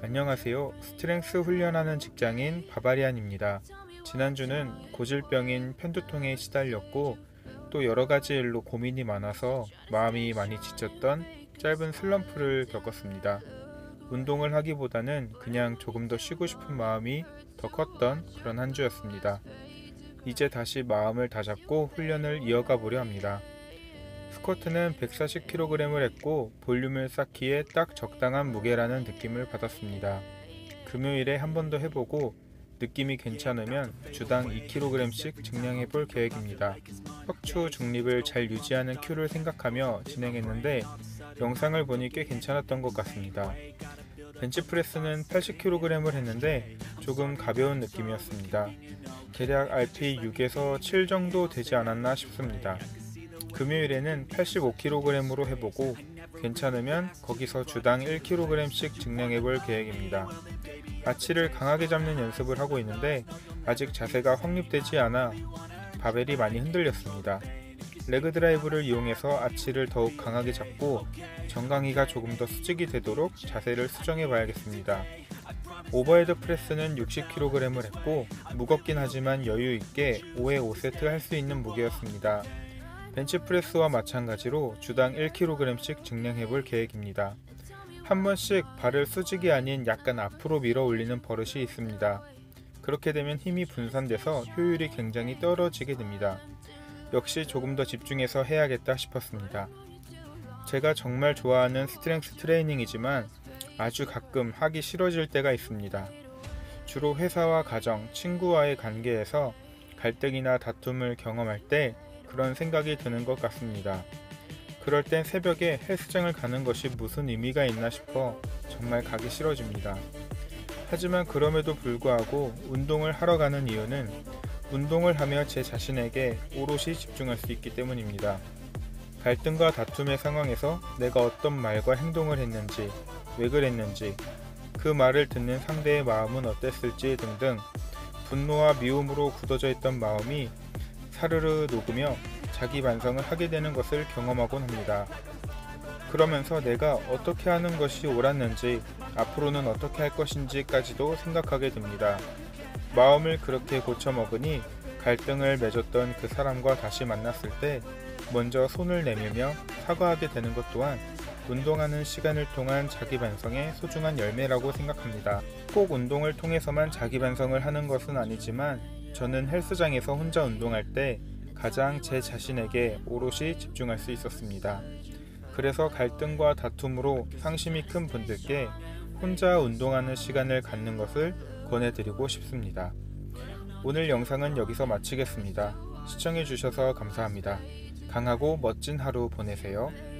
안녕하세요. 스트렝스 훈련하는 직장인 바바리안입니다. 지난주는 고질병인 편두통에 시달렸고 또 여러가지 일로 고민이 많아서 마음이 많이 지쳤던 짧은 슬럼프를 겪었습니다. 운동을 하기보다는 그냥 조금 더 쉬고 싶은 마음이 더 컸던 그런 한 주였습니다. 이제 다시 마음을 다잡고 훈련을 이어가 보려 합니다. 스쿼트는 140kg을 했고 볼륨을 쌓기에 딱 적당한 무게라는 느낌을 받았습니다. 금요일에 한 번 더 해보고 느낌이 괜찮으면 주당 2kg씩 증량해 볼 계획입니다. 척추 중립을 잘 유지하는 큐를 생각하며 진행했는데 영상을 보니 꽤 괜찮았던 것 같습니다. 벤치프레스는 80kg을 했는데 조금 가벼운 느낌이었습니다. 대략 RP 6에서 7 정도 되지 않았나 싶습니다. 금요일에는 85kg으로 해보고 괜찮으면 거기서 주당 1kg씩 증량해 볼 계획입니다. 아치를 강하게 잡는 연습을 하고 있는데 아직 자세가 확립되지 않아 바벨이 많이 흔들렸습니다. 레그 드라이브를 이용해서 아치를 더욱 강하게 잡고 정강이가 조금 더 수직이 되도록 자세를 수정해 봐야겠습니다. 오버헤드 프레스는 60kg을 했고 무겁긴 하지만 여유 있게 5회 5세트 할 수 있는 무게였습니다. 벤치프레스와 마찬가지로 주당 1kg씩 증량해 볼 계획입니다. 한 번씩 발을 수직이 아닌 약간 앞으로 밀어 올리는 버릇이 있습니다. 그렇게 되면 힘이 분산돼서 효율이 굉장히 떨어지게 됩니다. 역시 조금 더 집중해서 해야겠다 싶었습니다. 제가 정말 좋아하는 스트렝스 트레이닝이지만 아주 가끔 하기 싫어질 때가 있습니다. 주로 회사와 가정, 친구와의 관계에서 갈등이나 다툼을 경험할 때 그런 생각이 드는 것 같습니다. 그럴 땐 새벽에 헬스장을 가는 것이 무슨 의미가 있나 싶어 정말 가기 싫어집니다. 하지만 그럼에도 불구하고 운동을 하러 가는 이유는 운동을 하며 제 자신에게 오롯이 집중할 수 있기 때문입니다. 갈등과 다툼의 상황에서 내가 어떤 말과 행동을 했는지, 왜 그랬는지, 그 말을 듣는 상대의 마음은 어땠을지 등등 분노와 미움으로 굳어져 있던 마음이 사르르 녹으며 자기 반성을 하게 되는 것을 경험하곤 합니다. 그러면서 내가 어떻게 하는 것이 옳았는지, 앞으로는 어떻게 할 것인지까지도 생각하게 됩니다. 마음을 그렇게 고쳐먹으니 갈등을 맺었던 그 사람과 다시 만났을 때 먼저 손을 내밀며 사과하게 되는 것 또한 운동하는 시간을 통한 자기 반성의 소중한 열매라고 생각합니다. 꼭 운동을 통해서만 자기 반성을 하는 것은 아니지만 저는 헬스장에서 혼자 운동할 때 가장 제 자신에게 오롯이 집중할 수 있었습니다. 그래서 갈등과 다툼으로 상심이 큰 분들께 혼자 운동하는 시간을 갖는 것을 권해드리고 싶습니다. 오늘 영상은 여기서 마치겠습니다. 시청해주셔서 감사합니다. 강하고 멋진 하루 보내세요.